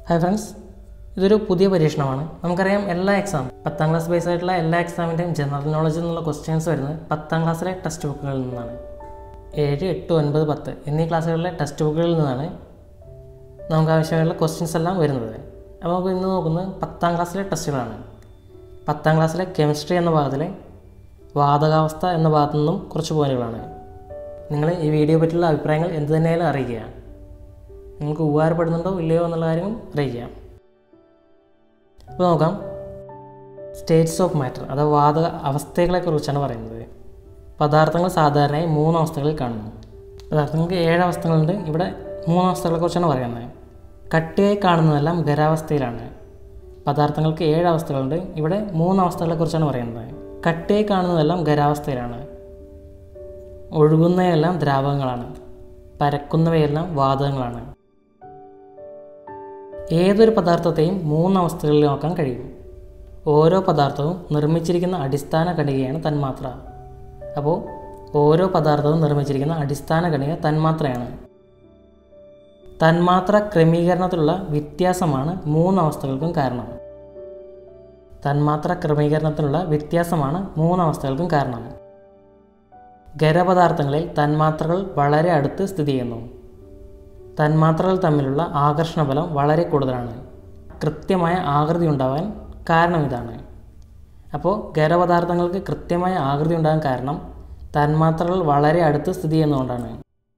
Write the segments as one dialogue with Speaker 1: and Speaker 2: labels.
Speaker 1: Hi friends, ഇതൊരു പുതിയ പരീക്ഷണമാണ്. നമുക്കറിയാം എല്ലാ എക്സാം 10ാം ക്ലാസ് ബേസ് ആയിട്ടുള്ള എല്ലാ എക്സാമിൻ്റെയും ജനറൽ നോളജിൽ നിന്നുള്ള ക്വസ്റ്റ്യൻസ് വരുന്നത് 10ാം ക്ലാസ്സിലെ ടെക്സ്റ്റ് ബുക്കുകളിൽ നിന്നാണ്. 7, 8, 9, 10 എന്നീ ക്ലാസ്സുകളിലെ ടെക്സ്റ്റ് ബുക്കുകളിൽ നിന്നാണ് നമുക്ക് ആവശ്യമായുള്ള ക്വസ്റ്റ്യൻസ് എല്ലാം വരുന്നത്. അപ്പോൾ നമുക്ക് ഇന്ന് നോക്കുന്നത് 10ാം ക്ലാസ്സിലെ ടെസ്റ്റുകളാണ്. 10ാം ക്ലാസ്സിലെ കെമിസ്ട്രി എന്ന ഭാഗത്തിലെ വാതകാവസ്ഥ എന്ന ഭാഗത്തു നിന്നും കുറച്ച് പോയിന്റുകളാണ്. നിങ്ങൾ ഈ വീഡിയോ പറ്റിയുള്ള അഭിപ്രായങ്ങൾ എന്ത് തന്നെയായാലും അറിയിക്കുക. നിങ്ങൾക്ക് ഉപകാരപ്പെടുന്നുണ്ടോ ഇല്ലയോ എന്നുള്ള കാര്യം അറിയിക്കാം. അപ്പോൾ നോക്കാം. സ്റ്റേറ്റ്സ് ഓഫ് മാറ്റർ അഥവാ വാതക അവസ്ഥകളെക്കുറിച്ചാണ് പറയുന്നത്. പദാർത്ഥങ്ങൾ സാധാരണയായി 3 അവസ്ഥകളിൽ കാണുന്നു. പദാർത്ഥങ്ങൾക്ക് 7 അവസ്ഥകളുണ്ട്. ഇവിടെ 3 അവസ്ഥകളെക്കുറിച്ചാണ് പറയുന്നത്. കട്ടിയായി കാണുന്നതെല്ലാം ഖരാവസ്ഥയിലാണ്. പദാർത്ഥങ്ങൾക്ക് 7 അവസ്ഥകളുണ്ട്. ഇവിടെ 3 അവസ്ഥകളെക്കുറിച്ചാണ് പറയുന്നത്. കട്ടിയായി കാണുന്നതെല്ലാം ഖരാവസ്ഥയിലാണ്. ഒഴുകുന്നവയെല്ലാം ദ്രാവകങ്ങളാണ്. പരക്കുന്നവയെല്ലാം വാതകങ്ങളാണ്. ഏതൊരു പദാർത്ഥത്തെയും 3 അവസ്ഥകളിൽ നോക്കാൻ കഴിയും. ഓരോ പദാർത്ഥവും നിർമ്മിച്ചിരിക്കുന്ന അടിസ്ഥാന കണികയാണ് തന്മാത്ര. അപ്പോൾ ഓരോ പദാർത്ഥവും നിർമ്മിച്ചിരിക്കുന്ന അടിസ്ഥാന കണിക തന്മാത്രയാണ്. തന്മാത്ര ക്രമീകരണത്തിലുള്ള വ്യത്യാസമാണ് 3 അവസ്ഥകൾക്കും കാരണം. തന്മാത്ര ക്രമീകരണത്തിലുള്ള വ്യത്യാസമാണ് 3 അവസ്ഥകൾക്കും കാരണം. ഖരപദാർത്ഥങ്ങളിൽ തന്മാത്രകൾ വളരെ അടുത്ത് സ്ഥിതി ചെയ്യുന്നു. തന്മാത്രകൾ തമ്മിലുള്ള ആകർഷണ ബലം വളരെ കൂടുതലാണ്. കൃത്യമായ ആകൃതി ഉണ്ടാവാൻ കാരണം ഇതാണ്. അപ്പോൾ ഖരപദാർത്ഥങ്ങൾക്ക് കൃത്യമായ ആകൃതി ഉണ്ടാകാൻ കാരണം തന്മാത്രകൾ വളരെ അടുത്ത് സ്ഥിതി ചെയ്യുന്നതുകൊണ്ടാണ്.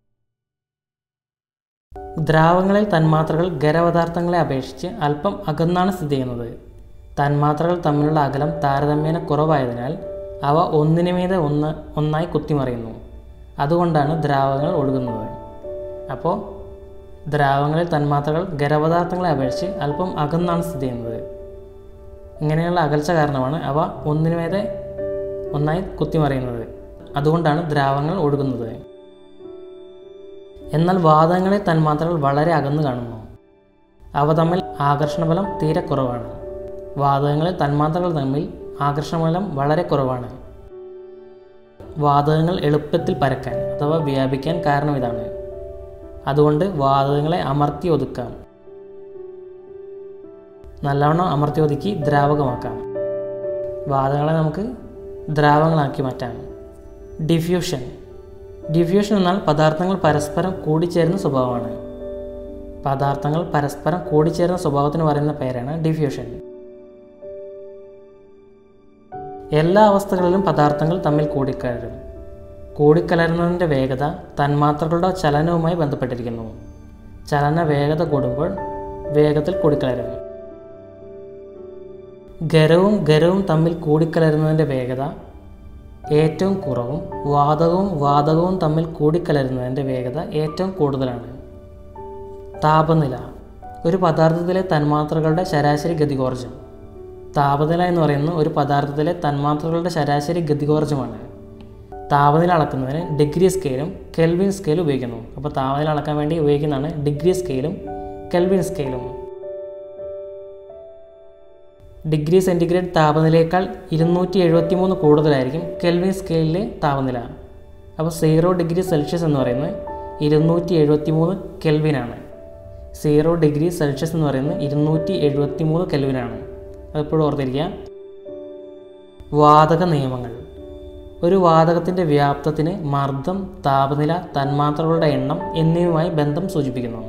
Speaker 1: ദ്രാവകങ്ങളിൽ തന്മാത്രകൾ ഖരപദാർത്ഥങ്ങളെ അപേക്ഷിച്ച് അല്പം അകന്നാണ് സ്ഥിതി ചെയ്യുന്നത്. തന്മാത്രകൾ തമ്മിലുള്ള അകലം താരതമ്യേന കുറവായതിനാൽ അവ ഒന്നിനുമീതെ ഒന്നായി കുത്തിമറിയുന്നു. അതുകൊണ്ടാണ് ദ്രാവകങ്ങൾ ഒഴുകുന്നത്. അപ്പോൾ ദ്രാവകങ്ങളിൽ തന്മാത്രകൾ ഖരപദാർത്ഥങ്ങളെ അപേക്ഷിച്ച് അല്പം അകന്നാണ് സ്ഥിതി ചെയ്യുന്നത്. ഇങ്ങനെയുള്ള അകൽച്ച കാരണമാണ് അവ ഒന്നിനുമീതെ ഒന്നായി കുത്തിമറിയുന്നത്. അതുകൊണ്ടാണ് ദ്രാവകങ്ങൾ ഒഴുകുന്നത്. എന്നാൽ വാതകങ്ങളിൽ തന്മാത്രകൾ വളരെ അകന്നു കാണുന്നു. അവ തമ്മിൽ ആകർഷണബലം തീരെ കുറവാണ്. വാതകങ്ങളിൽ തന്മാത്രകൾ തമ്മിൽ ആകർഷണബലം വളരെ കുറവാണ്. വാതകങ്ങൾ എളുപ്പത്തിൽ പരക്കാൻ അഥവാ വ്യാപിക്കാൻ കാരണം ഇതാണ്. അതുകൊണ്ട് വാതകങ്ങളെ അമർത്തി ഒതുക്കാം. നല്ലവണ്ണം അമർത്തി ഒതുക്കി ദ്രാവകമാക്കാം. വാതകങ്ങളെ നമുക്ക് ദ്രാവകങ്ങളാക്കി മാറ്റാം. ഡിഫ്യൂഷൻ എന്നാൽ പദാർത്ഥങ്ങൾ പരസ്പരം കൂടിച്ചേരുന്ന സ്വഭാവമാണ്. പദാർത്ഥങ്ങൾ പരസ്പരം കൂടിച്ചേരുന്ന സ്വഭാവത്തിന് പറയുന്ന പേരാണ് ഡിഫ്യൂഷൻ. എല്ലാ അവസ്ഥകളിലും പദാർത്ഥങ്ങൾ തമ്മിൽ കൂടിക്കലരും. കൂടിക്കലരുന്നതിൻ്റെ വേഗത തന്മാത്രകളുടെ ചലനവുമായി ബന്ധപ്പെട്ടിരിക്കുന്നു. ചലന വേഗത കൂടുമ്പോൾ വേഗത്തിൽ കൂടിക്കലരും. ഖരവും തമ്മിൽ കൂടിക്കലരുന്നതിൻ്റെ വേഗത ഏറ്റവും കുറവും വാതകവും തമ്മിൽ കൂടിക്കലരുന്നതിൻ്റെ വേഗത ഏറ്റവും കൂടുതലാണ്. താപനില ഒരു പദാർത്ഥത്തിലെ തന്മാത്രകളുടെ ശരാശരി ഗതികോർജ്ജം. താപനില എന്ന് പറയുന്നത് ഒരു പദാർത്ഥത്തിലെ തന്മാത്രകളുടെ ശരാശരി ഗതികോർജ്ജമാണ്. താപനില അളക്കുന്നതിന് ഡിഗ്രി സ്കെയിലും കെൽവിൻ സ്കെയിലും ഉപയോഗിക്കുന്നു. അപ്പോൾ താപനില അളക്കാൻ വേണ്ടി ഉപയോഗിക്കുന്നതാണ് ഡിഗ്രി സ്കെയിലും കെൽവിൻ സ്കെയിലും. ഡിഗ്രി സെൻറ്റിഗ്രേഡ് താപനിലയേക്കാൾ 273 കൂടുതലായിരിക്കും കെൽവിൻ സ്കെയിലിലെ താപനില. അപ്പോൾ 0 ഡിഗ്രി സെൽഷ്യസ് എന്ന് പറയുന്നത് 273 കെൽവിനാണ്. 0 ഡിഗ്രി സെൽഷ്യസ് എന്ന് പറയുന്നത് 273 കെൽവിനാണ്. അതെപ്പോഴും ഓർത്തിരിക്കുക. വാതക നിയമങ്ങൾ ഒരു വാതകത്തിൻ്റെ വ്യാപ്തത്തിന് മർദ്ദം, താപനില, തന്മാത്രകളുടെ എണ്ണം എന്നിവയുമായി ബന്ധം സൂചിപ്പിക്കുന്നു.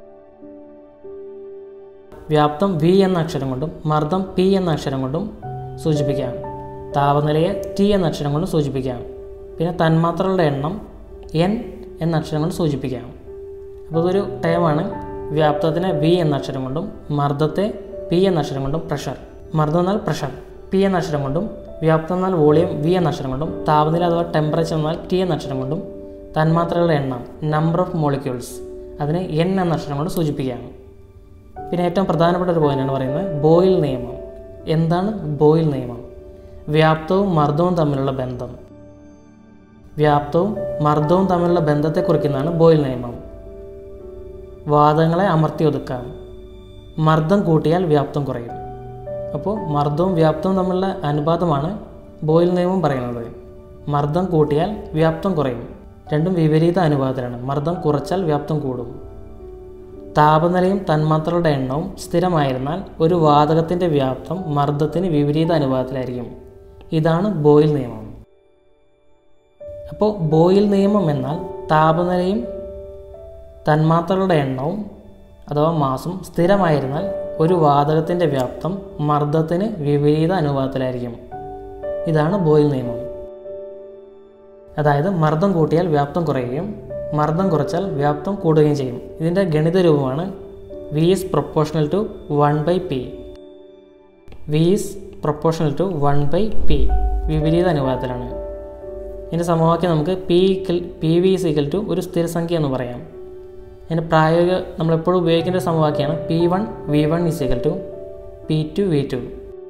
Speaker 1: വ്യാപ്തം V എന്ന അക്ഷരം കൊണ്ടും മർദ്ദം P എന്ന അക്ഷരം കൊണ്ടും സൂചിപ്പിക്കാം. താപനിലയെ T എന്ന അക്ഷരം കൊണ്ട് സൂചിപ്പിക്കാം. പിന്നെ തന്മാത്രകളുടെ എണ്ണം N എന്ന അക്ഷരം കൊണ്ട് സൂചിപ്പിക്കാം. അപ്പോൾ ഇതൊരു ടേമാണ്. വ്യാപ്തത്തിനെ V എന്ന അക്ഷരം കൊണ്ടും മർദ്ദത്തെ P എന്ന അക്ഷരം കൊണ്ടും പ്രഷർ. മർദ്ദം എന്നാൽ പ്രഷർ P എന്ന അക്ഷരം കൊണ്ടും, വ്യാപ്തം എന്നാൽ വോളിയം V എന്ന അക്ഷരം കൊണ്ടും, താപനില അഥവാ ടെമ്പറേച്ചർ എന്നാൽ T എന്ന അക്ഷരം കൊണ്ടും, തന്മാത്രകളുടെ എണ്ണം നമ്പർ ഓഫ് മോളിക്യൂൾസ് അതിനെ N എന്ന അക്ഷരം കൊണ്ട് സൂചിപ്പിക്കാം. പിന്നെ ഏറ്റവും പ്രധാനപ്പെട്ട ഒരു പോയിന്റാണ് പറയുന്നത് ബോയിൽ നിയമം. എന്താണ് ബോയിൽ നിയമം? വ്യാപ്തവും മർദ്ദവും തമ്മിലുള്ള ബന്ധം. വ്യാപ്തവും മർദ്ദവും തമ്മിലുള്ള ബന്ധത്തെ കുറിക്കുന്നതാണ് ബോയിൽ നിയമം. വാതകങ്ങളെ അമർത്തി ഒതുക്കാം. മർദ്ദം കൂട്ടിയാൽ വ്യാപ്തം കുറയും. അപ്പോൾ മർദ്ദവും വ്യാപ്തവും തമ്മിലുള്ള അനുപാതമാണ് ബോയിൽ നിയമം പറയുന്നത്. മർദ്ദം കൂട്ടിയാൽ വ്യാപ്തം കുറയും. രണ്ടും വിപരീത അനുപാതത്തിലാണ്. മർദ്ദം കുറച്ചാൽ വ്യാപ്തം കൂടും. താപനിലയും തന്മാത്രകളുടെ എണ്ണവും സ്ഥിരമായിരുന്നാൽ ഒരു വാതകത്തിൻ്റെ വ്യാപ്തം മർദ്ദത്തിന് വിപരീത അനുപാതത്തിലായിരിക്കും. ഇതാണ് ബോയിൽ നിയമം. അപ്പോൾ ബോയിൽ നിയമം എന്നാൽ താപനിലയും തന്മാത്രകളുടെ എണ്ണവും അഥവാ മാസും സ്ഥിരമായിരുന്നാൽ ഒരു വാതകത്തിൻ്റെ വ്യാപ്തം മർദ്ദത്തിന് വിപരീത അനുപാതത്തിലായിരിക്കും. ഇതാണ് ബോയിൽ നിയമം. അതായത് മർദ്ദം കൂട്ടിയാൽ വ്യാപ്തം കുറയുകയും മർദ്ദം കുറച്ചാൽ വ്യാപ്തം കൂടുകയും ചെയ്യും. ഇതിൻ്റെ ഗണിത രൂപമാണ് V is proportional to 1/P. V is proportional to 1/P. വിപരീത അനുപാതത്തിലാണ്. ഇതിൻ്റെ സമവാക്യം നമുക്ക് PV is equal to ഒരു സ്ഥിരസംഖ്യ എന്ന് പറയാം. അതിന് പ്രായോഗിക നമ്മളെപ്പോഴും ഉപയോഗിക്കേണ്ട സമവാക്യമാണ് P1 V1 is equal to P2 V2.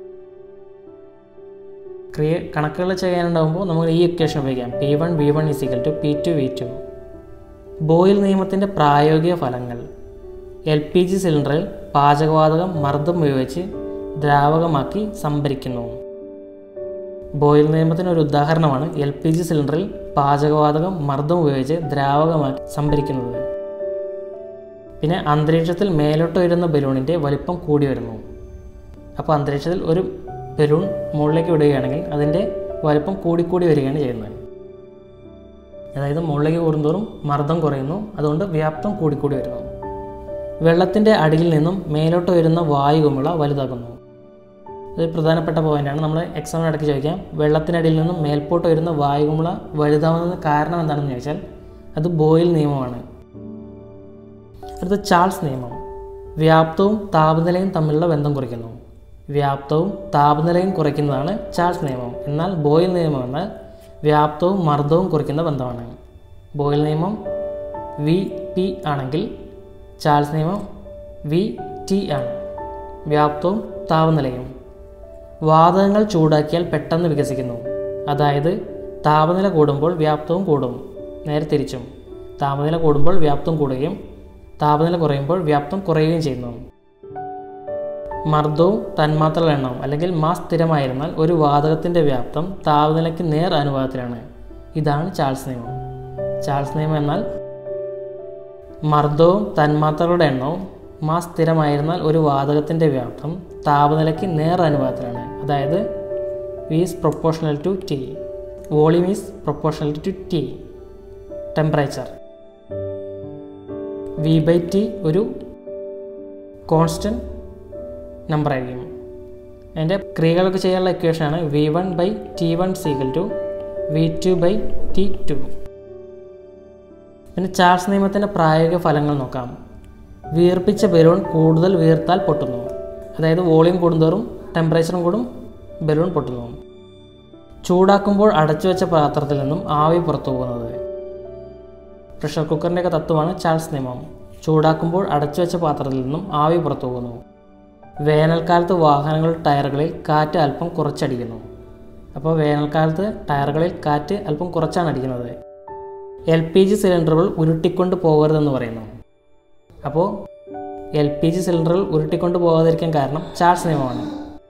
Speaker 1: കണക്കുകൾ ചെയ്യാനുണ്ടാകുമ്പോൾ നമുക്ക് ഈ ഇക്വേഷൻ ഉപയോഗിക്കാം. P1 V1 is equal to P2 V2. Boil നിയമത്തിൻ്റെ പ്രായോഗിക ഫലങ്ങൾ. LPG സിലിണ്ടറിൽ പാചകവാതകം മർദ്ദം ഉപയോഗിച്ച് ദ്രാവകമാക്കി സംഭരിക്കുന്നു. ബോയിൽ നിയമത്തിന് ഒരു ഉദാഹരണമാണ് LPG സിലിണ്ടറിൽ പാചകവാതകം മർദ്ദം ഉപയോഗിച്ച് ദ്രാവകമാക്കി സംഭരിക്കുന്നത്. പിന്നെ അന്തരീക്ഷത്തിൽ മേലോട്ട് ഉയരുന്ന ബലൂണിൻ്റെ വലിപ്പം കൂടി വരുന്നു. അപ്പോൾ അന്തരീക്ഷത്തിൽ ഒരു ബലൂൺ മുകളിലേക്ക് വിടുകയാണെങ്കിൽ അതിൻ്റെ വലിപ്പം കൂടിക്കൂടി വരികയാണ് ചെയ്യുന്നത്. അതായത് മുകളിലേക്ക് കൂടുന്തോറും മർദ്ദം കുറയുന്നു, അതുകൊണ്ട് വ്യാപ്തം കൂടിക്കൂടി വരുന്നു. വെള്ളത്തിൻ്റെ അടിയിൽ നിന്നും മേലോട്ട് വരുന്ന വായുകുമിള വലുതാകുന്നു. ഇത് പ്രധാനപ്പെട്ട പോയിൻ്റാണ്. നമ്മൾ എക്സാമിന് ഇടയ്ക്ക് ചോദിക്കാം, വെള്ളത്തിനടിയിൽ നിന്നും മേൽപോട്ട് വരുന്ന വായുകുമിള വലുതാവുന്നതിന് കാരണം എന്താണെന്ന് ചോദിച്ചാൽ അത് ബോയിൽ നിയമമാണ്. അടുത്ത ചാൾസ് നിയമം. വ്യാപ്തവും താപനിലയും തമ്മിലുള്ള ബന്ധം കുറയ്ക്കുന്നു. വ്യാപ്തവും താപനിലയും കുറയ്ക്കുന്നതാണ് ചാൾസ് നിയമം. എന്നാൽ ബോയിൽ നിയമം എന്നാൽ വ്യാപ്തവും മർദ്ദവും കുറയ്ക്കുന്ന ബന്ധമാണ്. ബോയിൽ നിയമം VP ആണെങ്കിൽ ചാൾസ് നിയമം VT ആണ്. വ്യാപ്തവും താപനിലയും. വാതകങ്ങൾ ചൂടാക്കിയാൽ പെട്ടെന്ന് വികസിക്കുന്നു. അതായത് താപനില കൂടുമ്പോൾ വ്യാപ്തവും കൂടും. നേരെ തിരിച്ചും. താപനില കൂടുമ്പോൾ വ്യാപ്തം കൂടുകയും താപനില കുറയുമ്പോൾ വ്യാപ്തം കുറയുകയും ചെയ്യുന്നു. മർദ്ദവും തന്മാത്രകളുടെ എണ്ണവും അല്ലെങ്കിൽ മാസ് സ്ഥിരമായിരുന്നാൽ ഒരു വാതകത്തിൻ്റെ വ്യാപ്തം താപനിലയ്ക്ക് നേർ അനുപാതത്തിലാണ്. ഇതാണ് ചാൾസ് നിയമം. ചാൾസ് നിയമം എന്നാൽ മർദ്ദവും തന്മാത്രകളുടെ എണ്ണവും മാസ് സ്ഥിരമായിരുന്നാൽ ഒരു വാതകത്തിൻ്റെ വ്യാപ്തം താപനിലയ്ക്ക് നേർ അനുപാതത്തിലാണ്. അതായത് V is proportional to T. Volume is proportional to T. Temperature V/T ഒരു കോൺസ്റ്റൻറ്റ് നമ്പർ ആയിരിക്കും. അതിൻ്റെ ക്രിയകളൊക്കെ ചെയ്യാനുള്ള ഇക്വേഷനാണ് V1/T1 = V2/T2. പിന്നെ ചാൾസ് നിയമത്തിൻ്റെ പ്രായോഗിക ഫലങ്ങൾ നോക്കാം. വീർപ്പിച്ച ബലൂൺ കൂടുതൽ വീർത്താൽ പൊട്ടുന്നു. അതായത് വോളിയം കൂടുന്തോറും ടെമ്പറേച്ചറും കൂടും, ബലൂൺ പൊട്ടുന്നു. ചൂടാക്കുമ്പോൾ അടച്ചു വെച്ച പാത്രത്തിൽ നിന്നും ആവി പുറത്തു പോകുന്നത്. പ്രഷർ കുക്കറിൻ്റെയൊക്കെ തത്വമാണ് ചാൾസ് നിയമം. ചൂടാക്കുമ്പോൾ അടച്ചു വെച്ച പാത്രത്തിൽ നിന്നും ആവി പുറത്തു പോകുന്നു. വേനൽക്കാലത്ത് വാഹനങ്ങളുടെ ടയറുകളിൽ കാറ്റ് അല്പം കുറച്ചടിക്കുന്നു. അപ്പോൾ വേനൽക്കാലത്ത് ടയറുകളിൽ കാറ്റ് അല്പം കുറച്ചാണ് അടിക്കുന്നത്. LPG സിലിണ്ടറുകൾ ഉരുട്ടിക്കൊണ്ട് പോകരുതെന്ന് പറയുന്നു. അപ്പോൾ LPG സിലിണ്ടറുകൾ ഉരുട്ടിക്കൊണ്ട് പോകാതിരിക്കാൻ കാരണം ചാൾസ് നിയമമാണ്.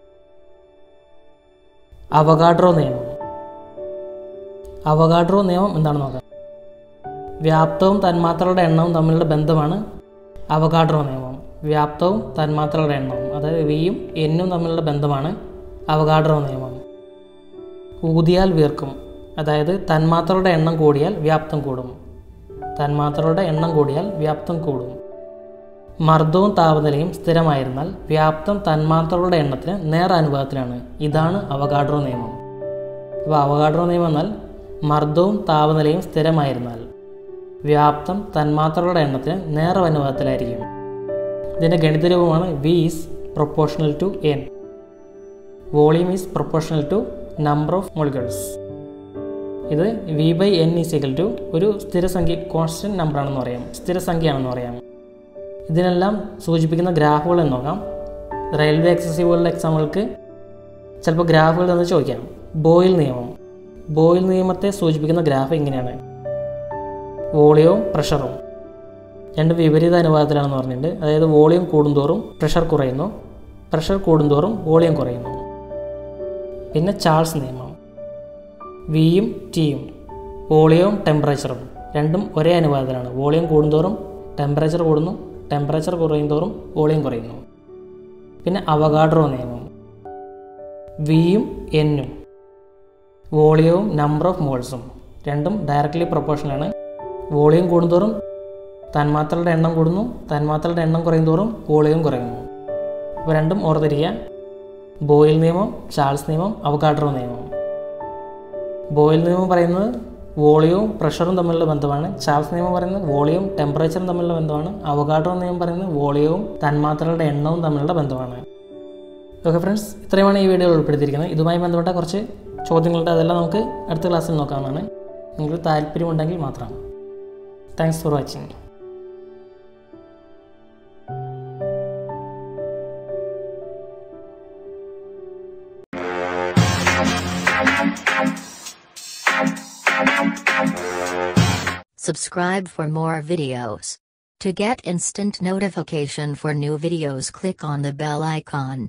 Speaker 1: അവഗാഡ്രോ നിയമം. അവഗാഡ്രോ നിയമം എന്താണെന്ന് നോക്കാം. വ്യാപ്തവും തന്മാത്രകളുടെ എണ്ണവും തമ്മിലുള്ള ബന്ധമാണ് അവഗാഡ്രോ നിയമം. വ്യാപ്തവും തന്മാത്രകളുടെ എണ്ണവും, അതായത് Vയും Nഉം തമ്മിലുള്ള ബന്ധമാണ് അവഗാഡ്രോ നിയമം. ഊതിയാൽ വീർക്കും. അതായത് തന്മാത്രകളുടെ എണ്ണം കൂടിയാൽ വ്യാപ്തം കൂടും. തന്മാത്രകളുടെ എണ്ണം കൂടിയാൽ വ്യാപ്തം കൂടും. മർദ്ദവും താപനിലയും സ്ഥിരമായിരുന്നാൽ വ്യാപ്തം തന്മാത്രകളുടെ എണ്ണത്തിന് നേർ അനുപാതത്തിലാണ്. ഇതാണ് അവഗാഡ്രോ നിയമം. അപ്പോൾ അവഗാഡ്രോ നിയമം എന്നാൽ മർദ്ദവും താപനിലയും സ്ഥിരമായിരുന്നാൽ വ്യാപ്തം തന്മാത്രകളുടെ എണ്ണത്തിന് നേർ അനുപാതത്തിലായിരിക്കും. ഇതിൻ്റെ ഗണിത രൂപമാണ് V is proportional to N. Volume is proportional to number of molecules. ഇത് V/N is equal to ഒരു സ്ഥിരസംഖ്യ, കോൺസ്റ്റൻറ്റ് നമ്പർ ആണെന്ന് പറയാം, സ്ഥിരസംഖ്യയാണെന്ന് പറയാം. ഇതിനെല്ലാം സൂചിപ്പിക്കുന്ന ഗ്രാഫുകൾ എന്ന് നോക്കാം. റെയിൽവേ എക്സസീവ് പോലുള്ള എക്സാമുകൾക്ക് ചിലപ്പോൾ ഗ്രാഫുകൾ എന്ന് ചോദിക്കാം. ബോയിൽ നിയമം. ബോയിൽ നിയമത്തെ സൂചിപ്പിക്കുന്ന ഗ്രാഫ് ഇങ്ങനെയാണ്. വോളിയവും പ്രഷറും രണ്ട് വിപരീത അനുപാതത്തിലാണെന്ന് പറഞ്ഞിട്ടുണ്ട്. അതായത് വോളിയം കൂടുന്തോറും പ്രഷർ കുറയുന്നു, പ്രഷർ കൂടുന്തോറും വോളിയം കുറയുന്നു. പിന്നെ ചാൾസ് നിയമം. Vയും Tയും വോളിയവും ടെമ്പറേച്ചറും രണ്ടും ഒരേ അനുപാതത്തിലാണ്. വോളിയം കൂടുന്തോറും ടെമ്പറേച്ചർ കൂടുന്നു, ടെമ്പറേച്ചർ കുറയുന്തോറും വോളിയം കുറയുന്നു. പിന്നെ അവഗാഡ്രോ നിയമം. വിയും എന്നും വോളിയവും നമ്പർ ഓഫ് മോൾസും രണ്ടും ഡയറക്റ്റ്ലി പ്രൊപ്പോർഷനാണ്. വോളിയം കൂടുന്തോറും തന്മാത്രകളുടെ എണ്ണം കൂടുന്നു, തന്മാത്രകളുടെ എണ്ണം കുറയുന്തോറും വോളിയം കുറയുന്നു. ഇവ രണ്ടും ഓർത്തിരിക്കുക. ബോയിൽ നിയമം, ചാൾസ് നിയമം, അവഗാഡ്രോ നിയമം. ബോയിൽ നിയമം പറയുന്നത് വോളിയവും പ്രഷറും തമ്മിലുള്ള ബന്ധമാണ്. ചാൾസ് നിയമം പറയുന്നത് വോളിയവും ടെമ്പറേച്ചറും തമ്മിലുള്ള ബന്ധമാണ്. അവഗാഡ്രോ നിയമം പറയുന്നത് വോളിയവും തന്മാത്രകളുടെ എണ്ണവും തമ്മിലുള്ള ബന്ധമാണ്. ഓക്കെ ഫ്രണ്ട്സ്, ഇത്രയുമാണ് ഈ വീഡിയോയിൽ ഉൾപ്പെടുത്തിയിരിക്കുന്നത്. ഇതുമായി ബന്ധപ്പെട്ട കുറച്ച് ചോദ്യങ്ങളുണ്ട്, അതെല്ലാം നമുക്ക് അടുത്ത ക്ലാസ്സിൽ നോക്കാവുന്നതാണ്. നിങ്ങൾക്ക് താല്പര്യമുണ്ടെങ്കിൽ മാത്രം. Thanks for watching.
Speaker 2: Subscribe for more videos. To get instant notification for new videos, click on the bell icon.